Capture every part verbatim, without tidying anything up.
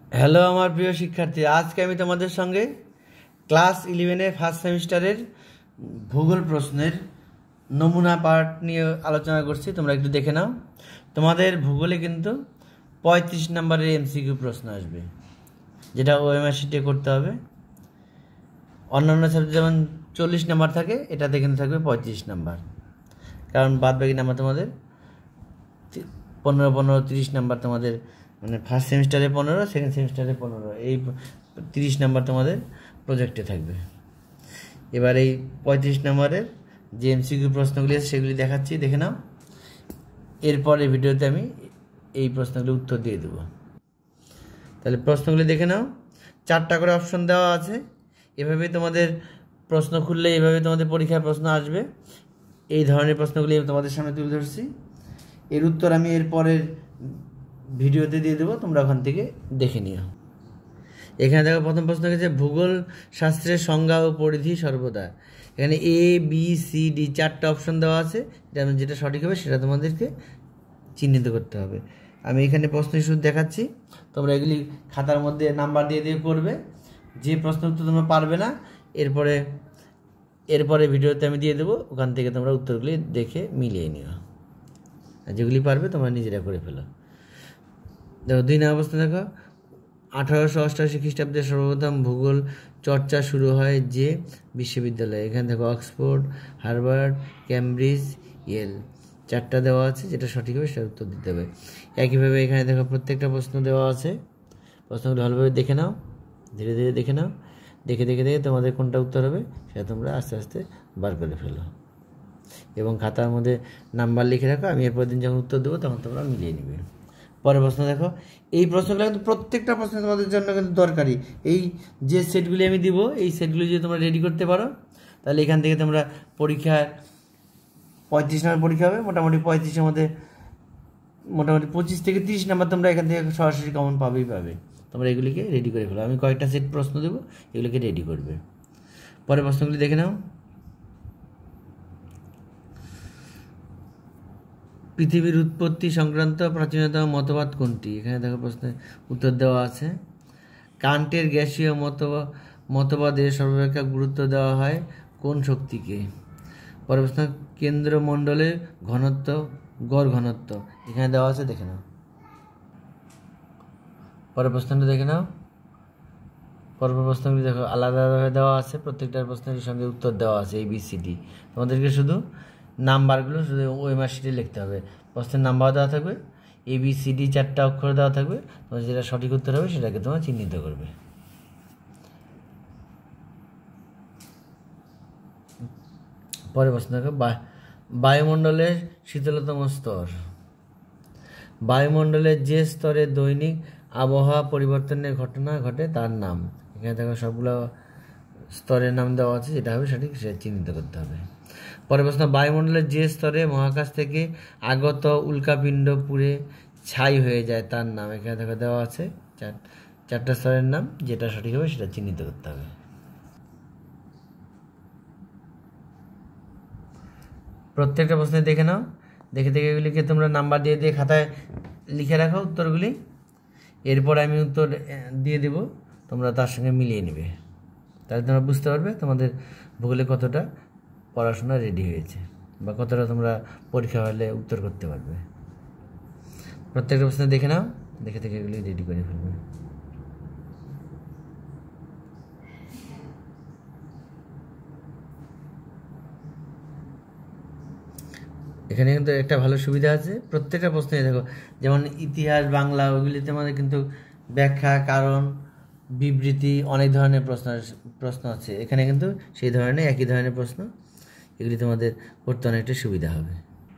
Hello আমার প্রিয় শিক্ষার্থী, আজকে আমি তোমাদের সঙ্গে ক্লাস ইলেভেনের ফার্স্ট সেমিস্টারের ভূগোল প্রশ্নের নমুনা পার্ট নিয়ে আলোচনা করছি। তোমরা একটু দেখে নাও। তোমাদের ভূগোলে কিন্তু পঁয়ত্রিশ নম্বরের এমসিকিউ প্রশ্ন আসবে, যেটা ওএমআর শিটে করতে হবে। অন্যান্য সাবজেক্ট যেমন চল্লিশ নাম্বার থাকে, এটাতে কিন্তু থাকবে পঁয়ত্রিশ নাম্বার, কারণ বাদ বাকি নাম্বার তোমাদের পনেরো পনেরো তিরিশ নাম্বার তোমাদের, মানে ফার্স্ট সেমিস্টারে পনেরো, সেকেন্ড সেমিস্টারে পনেরো, এই তিরিশ নাম্বার তোমাদের প্রজেক্টে থাকবে। এবার এই পঁয়ত্রিশ নাম্বারের যে এমসিকিউ প্রশ্নগুলি আছে সেগুলি দেখাচ্ছি, দেখে নাও। এরপরে ভিডিওতে আমি এই প্রশ্নগুলি উত্তর দিয়ে দেবো। তাহলে প্রশ্নগুলি দেখে নাও। চারটা করে অপশন দেওয়া আছে। এভাবেই তোমাদের প্রশ্ন খুললে এইভাবে তোমাদের পরীক্ষায় প্রশ্ন আসবে। এই ধরনের প্রশ্নগুলি আমি তোমাদের সামনে তুলে ধরছি। এর উত্তর আমি এরপরের ভিডিওতে দিয়ে দেবো, তোমরা ওখান থেকে দেখে নিও। এখানে দেখো প্রথম প্রশ্ন হচ্ছে ভূগোল শাস্ত্রের সংজ্ঞা ও পরিধি সর্বদা। এখানে এ বি সি ডি চারটা অপশন দেওয়া আছে, যেটা সঠিক হবে সেটা তোমাদেরকে চিহ্নিত করতে হবে। আমি এখানে প্রশ্ন শুরু দেখাচ্ছি, তোমরা এগুলি খাতার মধ্যে নাম্বার দিয়ে দিয়ে করবে। যে প্রশ্ন উত্তর তোমরা পারবে না, এরপরে এরপরে ভিডিওতে আমি দিয়ে দেবো, ওখান থেকে তোমরা উত্তরগুলি দেখে মিলিয়ে নিও। আর যেগুলি পারবে তোমরা নিজেরা করে ফেলো। দেখো দুই নম্বর প্রশ্ন দেখো, আঠারোশো অষ্টআশি খ্রিস্টাব্দে সর্বপ্রথম ভূগোল চর্চা শুরু হয় যে বিশ্ববিদ্যালয়ে। এখানে দেখো অক্সফোর্ড, হার্ভার্ড, ক্যামব্রিজ, ইয়েল, চারটা দেওয়া আছে, যেটা সঠিক হবে সেটা উত্তর দিতে হবে। একইভাবে এখানে দেখো প্রত্যেকটা প্রশ্ন দেওয়া আছে, প্রশ্নগুলো ভালোভাবে দেখে নাও, ধীরে ধীরে দেখে নাও। দেখে দেখে দেখে তোমাদের কোনটা উত্তর হবে সেটা তোমরা আস্তে আস্তে বার করে ফেলো এবং খাতার মধ্যে নাম্বার লিখে রাখো। আমি এরপর দিন যখন উত্তর দেবো তখন তোমরা মিলিয়ে নেবে। পরের প্রশ্ন দেখো, এই প্রশ্নগুলো কিন্তু প্রত্যেকটা প্রশ্ন তোমাদের জন্য কিন্তু দরকারি। এই যে সেটগুলি আমি দিব, এই সেটগুলি যদি তোমরা রেডি করতে পারো, তাহলে এখান থেকে তোমরা পরীক্ষার পঁয়ত্রিশ নাম্বার পরীক্ষা হবে, মোটামুটি পঁয়ত্রিশের মধ্যে মোটামুটি পঁচিশ থেকে তিরিশ নাম্বার তোমরা এখান থেকে সরাসরি কমন পাবেই পাবে। তোমরা এগুলিকে রেডি করে ফেলো। আমি কয়েকটা সেট প্রশ্ন দেবো, এগুলিকে রেডি করবে। পরের প্রশ্নগুলি দেখে নাও। পৃথিবীর উৎপত্তি সংক্রান্ত প্রাচীনতম মতবাদ কোনটি? এখানে দেখো প্রশ্নের উত্তর দেওয়া আছে। কান্টের গ্যাসীয় মতবাদ মতবাদে সর্বাপেক্ষা গুরুত্ব দেওয়া হয় কোন শক্তিকে? পরের প্রশ্ন, কেন্দ্রমণ্ডলের ঘনত্ব, গড় ঘনত্ব এখানে দেওয়া আছে, দেখে নাও। পরের প্রশ্নটা দেখে নাও। পরের প্রশ্নগুলি দেখো আলাদাভাবে দেওয়া আছে, প্রত্যেকটার প্রশ্নের সঙ্গে উত্তর দেওয়া আছে, এ বি সি ডি। তোমাদেরকে শুধু নাম্বারগুলো শুধু ওএমআর শিটে লিখতে হবে। প্রশ্নের নাম্বার দেওয়া থাকবে, এ বি সি ডি চারটা অক্ষর দেওয়া থাকবে, তোমার যেটা সঠিক উত্তর হবে সেটাকে তোমার চিহ্নিত করবে। পরের প্রশ্ন দেখো, বায়ুমণ্ডলের শীতলতম স্তর। বায়ুমণ্ডলের যে স্তরে দৈনিক আবহাওয়া পরিবর্তনের ঘটনা ঘটে তার নাম। এখানে দেখো সবগুলো স্তরের নাম দেওয়া আছে, যেটা হবে সঠিক সেটা চিহ্নিত করতে হবে। পরের প্রশ্ন, বায়ুমণ্ডলের যে স্তরে মহাকাশ থেকে আগত উল্কাপিণ্ড পুড়ে ছাই হয়ে যায় তার নাম। এখানে দেখো দেওয়া আছে চার চারটা স্তরের নাম, যেটা সঠিক হবে সেটা চিহ্নিত করতে হবে। প্রত্যেকটা প্রশ্নে দেখে নাও, দেখে দেখে এগুলিকে তোমরা নাম্বার দিয়ে দিয়ে খাতায় লিখে রাখো উত্তরগুলি। এরপর আমি উত্তর দিয়ে দেব, তোমরা তার সঙ্গে মিলিয়ে নেবে, তাহলে তোমরা বুঝতে পারবে তোমাদের ভূগোলে কতটা পড়াশোনা রেডি হয়েছে বা কতটা তোমরা পরীক্ষা হলে উত্তর করতে পারবে। প্রত্যেকটা প্রশ্ন দেখে নাও, দেখে দেখে এগুলি রেডি করে ফেলবে। এখানে কিন্তু একটা ভালো সুবিধা আছে, প্রত্যেকটা প্রশ্নে দেখো, যেমন ইতিহাস, বাংলা, ওইগুলিতে আমাদের কিন্তু ব্যাখ্যা, কারণ, বিবৃতি অনেক ধরনের প্রশ্ন প্রশ্ন আছে। এখানে কিন্তু সেই ধরনের একই ধরনের প্রশ্ন, এগুলি তোমাদের করতে অনেকটা সুবিধা হবে।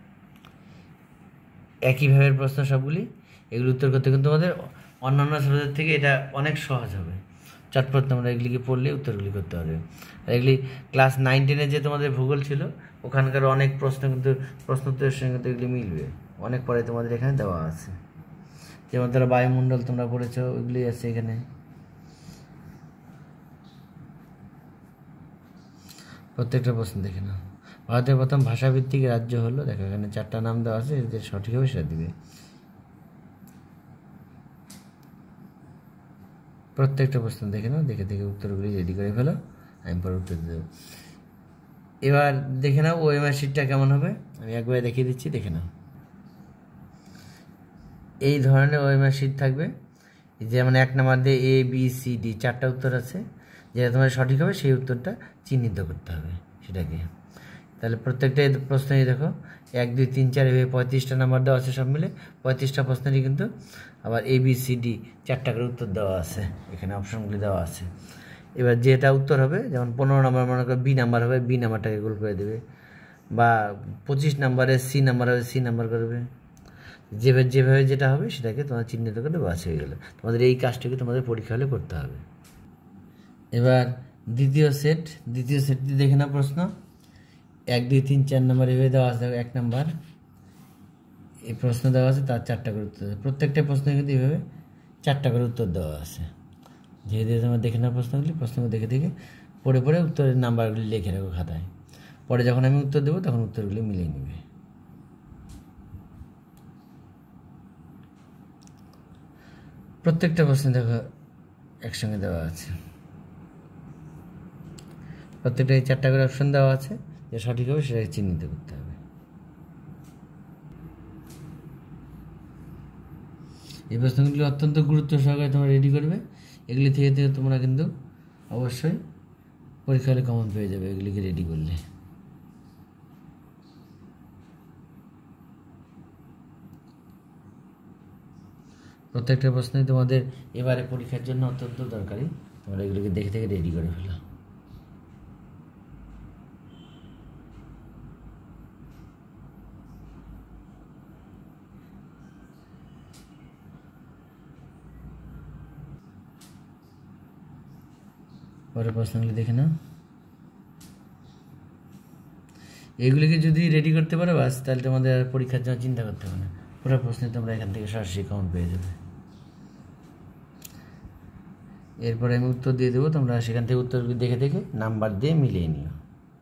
একইভাবে প্রশ্ন সবগুলি, এগুলি উত্তর করতে কিন্তু তোমাদের অন্যান্য সাবজেক্ট থেকে এটা অনেক সহজ হবে। চটপট তোমরা এগুলিকে পড়লে উত্তরগুলি করতে পারবে। আর এগুলি ক্লাস নাইন টেনে যে তোমাদের ভূগোল ছিল, ওখানকার অনেক প্রশ্ন কিন্তু প্রশ্ন উত্তরের সঙ্গে কিন্তু এগুলি মিলবে, অনেক পরে তোমাদের এখানে দেওয়া আছে। যেমন ধরো বায়ুমণ্ডল তোমরা পড়েছো, ওইগুলি আছে এখানে। প্রত্যেকটা প্রশ্ন দেখে নাও। ভারতের প্রথম ভাষাভিত্তিক রাজ্য হলো, দেখো এখানে চারটা নাম দেওয়া আছে, যে সঠিক হবে সেটা দিবে। প্রত্যেকটা প্রশ্ন দেখে নাও, দেখে দেখে উত্তরগুলি রেডি করে ফেলো, আমি পরে উত্তর দেবো। এবার দেখে নাও ওএমআর শিটটা কেমন হবে, আমি একবারে দেখিয়ে দিচ্ছি, দেখে নাও। এই ধরনের ওএমআর শিট থাকবে, যেমন এক নাম্বার দিয়ে এ বি সি ডি চারটা উত্তর আছে, যেটা তোমার সঠিক হবে সেই উত্তরটা চিহ্নিত করতে হবে সেটাকে। তাহলে প্রত্যেকটা প্রশ্নেই দেখো এক দুই তিন চার এভাবে পঁয়ত্রিশটা নাম্বার দেওয়া আছে, সব মিলে পঁয়ত্রিশটা প্রশ্নেরই কিন্তু আবার এ বি সি ডি চারটা করে উত্তর দেওয়া আছে, এখানে অপশনগুলি দেওয়া আছে। এবার যেটা উত্তর হবে, যেমন পনেরো নাম্বার মনে করো বি নাম্বার হবে, বি নাম্বারটাকে গোল করে দেবে, বা পঁচিশ নাম্বারে সি নাম্বার হবে, সি নাম্বার করবে, যেভাবে যেভাবে যেটা হবে সেটাকে তোমার চিহ্নিত করে বাস হয়ে গেলো। তোমাদের এই কাজটাকে তোমাদের পরীক্ষা হলে করতে হবে। এবার দ্বিতীয় সেট, দ্বিতীয় সেটটি দেখে না প্রশ্ন এক দুই তিন চার নাম্বার এভাবে দেওয়া আছে। এক নাম্বার এই প্রশ্ন দেওয়া আছে, তার চারটা করে উত্তর, প্রত্যেকটা প্রশ্নে কিন্তু এইভাবে চারটা করে উত্তর দেওয়া আছে। ধীরে ধীরে তোমার দেখে নাও প্রশ্নগুলি, প্রশ্নগুলো দেখে দেখে পড়ে পড়ে উত্তরের নাম্বারগুলি লিখে রাখো খাতায়, পরে যখন আমি উত্তর দেবো তখন উত্তরগুলি মিলিয়ে নেবে। প্রত্যেকটা প্রশ্ন দেখো একসঙ্গে দেওয়া আছে, প্রত্যেকটা এই চারটা করে অপশন দেওয়া আছে, যে সঠিক হবে সেটাকে চিহ্নিত করতে হবে। এই প্রশ্নগুলি অত্যন্ত গুরুত্ব সহকারে তোমরা রেডি করবে, এগুলি থেকে থেকে তোমরা কিন্তু অবশ্যই পরীক্ষা হলে কমন পেয়ে যাবে এগুলিকে রেডি করলে। প্রত্যেকটা প্রশ্নই তোমাদের এবারে পরীক্ষার জন্য অত্যন্ত দরকারি, তোমরা এগুলিকে দেখে থেকে রেডি করে ফেলো। পরের প্রশ্নগুলি দেখে নাও, এগুলিকে যদি রেডি করতে পারো বাস, তাহলে তোমাদের আর পরীক্ষার জন্য চিন্তা করতে হবে না, পুরো প্রশ্নে তোমরা এখান থেকে সরাসরি কমন পেয়ে যাবে। এরপরে আমি উত্তর দিয়ে দেবো, তোমরা সেখান থেকে উত্তরগুলি দেখে দেখে নাম্বার দিয়ে মিলিয়ে নিও।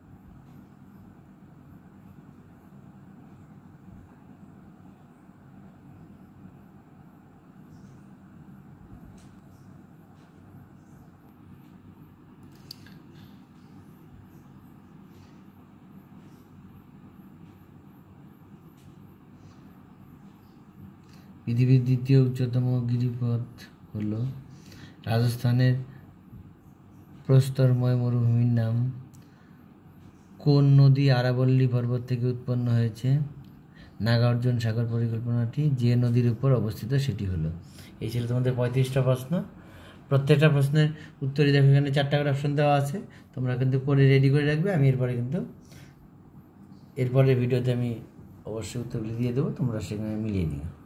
পৃথিবীর দ্বিতীয় উচ্চতম গিরিপথ হল রাজস্থানের প্রস্তরময় মরুভূমির নাম কোন নদী আরাবল্লী পর্বত থেকে উৎপন্ন হয়েছে? নাগার্জুন সাগর পরিকল্পনাটি যে নদীর উপর অবস্থিত সেটি হলো। এই ছিল তোমাদের পঁয়ত্রিশটা প্রশ্ন। প্রত্যেকটা প্রশ্নের উত্তরে দেখো এখানে চারটা করে অপশন দেওয়া আছে, তোমরা কিন্তু পরে রেডি করে রাখবে। আমি এরপরে কিন্তু এরপরের ভিডিওতে আমি অবশ্যই উত্তরগুলি দিয়ে দেবো, তোমরা সেখানে মিলিয়ে দিও।